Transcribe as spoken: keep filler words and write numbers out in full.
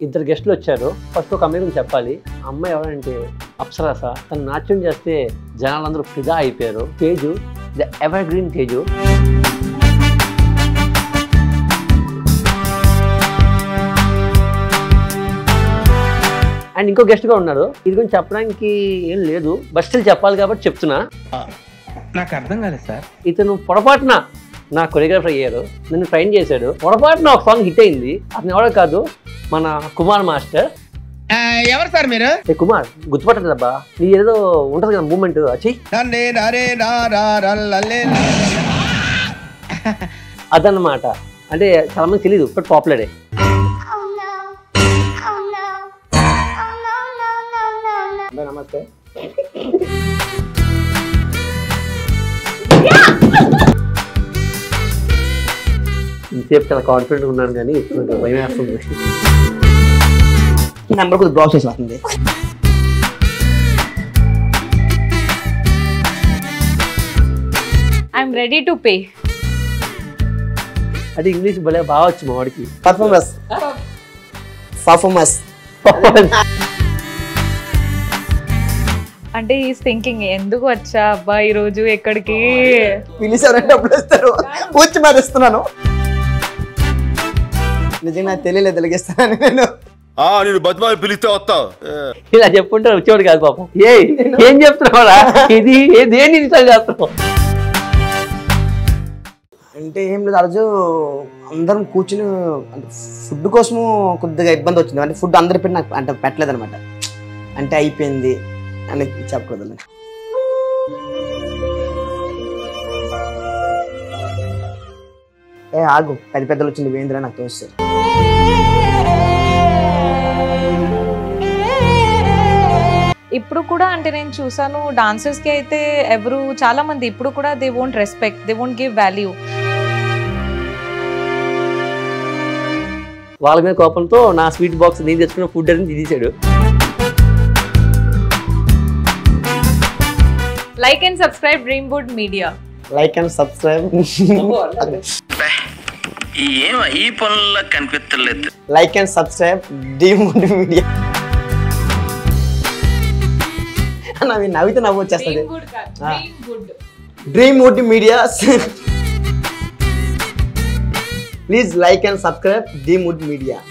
ఇద్దరు గెస్టులు వచ్చారు. ఫస్ట్ ఒక అమ్మాయి గురించి చెప్పాలి. ఆ అమ్మాయి ఎవరంటే అప్సరస. తను నాట్యం చేస్తే జనాలందరూ ఫిదా అయిపోయారు. Teju, the evergreen Teju. And ఇంకో గెస్ట్ గా ఉన్నారు. ఇది గురించి చెప్పడానికి ఏం లేదు, బట్ స్టిల్ చెప్పాలి కాబట్టి చెప్తున్నా. నాకు అర్థం కాలేదు సార్. ఇతను పొరపాటున నా కొరియోగ్రాఫర్ అయ్యారు, నన్ను ట్రైన్ చేశాడు. పొరపాటున ఒక సాంగ్ హిట్ అయింది. అతను ఎవరో కాదు, మన కుమార్ మాస్టర్. ఎవరు సార్ మీరు? ఏ కుమార్, గుర్తుపట్టలేదబ్బా. నీ ఏదో ఉంటది కదా మూమెంట్, వచ్చి అదన్నమాట. అంటే చాలా మంది తెలీదు, బట్ పాపులరే. నమస్తే. ఇంతసేపు చాలా కాన్ఫిడెంట్ ఉన్నాను కానీ ఇప్పుడు భయం వేస్తుంది. నెంబర్ కొద్దిగా బ్లాక్ చేసి వస్తుంది. I'm ready to pay. అంటే ఇంగ్లీష్ భలే బాగా వచ్చు మా వాడికి. పర్ఫార్మెన్స్ పర్ఫార్మెన్స్ అంటే ఈస్ థింకింగ్ ఎందుకు వచ్చా అబ్బా ఈ రోజు ఎక్కడికి పిలిచారంటే డబ్బులు ఇస్తారు, పూచి మారిస్తున్నాను. నిజంగా తెలియలేదు, తెలిగిస్తానని నేను. నేను బతిమాలి పిలిస్తే వస్తా. ఇలా చెప్పుంటే వచ్చేవాడు కాదు పాపం. ఏ ఏం చెప్తున్నావురా, ఇది దేని ఇన్స్టాల్ చేస్తున్నావు అంటే ఏం లేదు, ఆ రోజు అందరం కూర్చుని అంటే ఫుడ్ కోసము కొద్దిగా ఇబ్బంది వచ్చింది. అంటే ఫుడ్ అందరి పెట్టి నాకు అంటే పెట్టలేదు అనమాట. అంటే అయిపోయింది అని చెప్పకూడదు. ఏ ఆగు, పెద్ద పెద్దలు వచ్చింది వేంద్ర నాకు తోస్తారు. ఇప్పుడు కూడా అంటే నేను చూసాను డాన్సర్స్ కి అయితే ఎవరు చాలా మంది ఇప్పుడు కూడా they won't respect, they won't give value. వాళ్ళ మీద కోపంతో నా స్వీట్ బాక్స్ నేను తెచ్చుకున్న ఫుడ్ అని తీసాడు. Like and subscribe Dreamwood Media. Like and subscribe. ఏం ఈ పనుల్లో కనిపించలేదు. Like and subscribe Dreamwood Media. నవ్వి నవ్వితే నవ్వు వచ్చేస్తుంది. Dreamwood Media. Please like and subscribe Dreamwood media.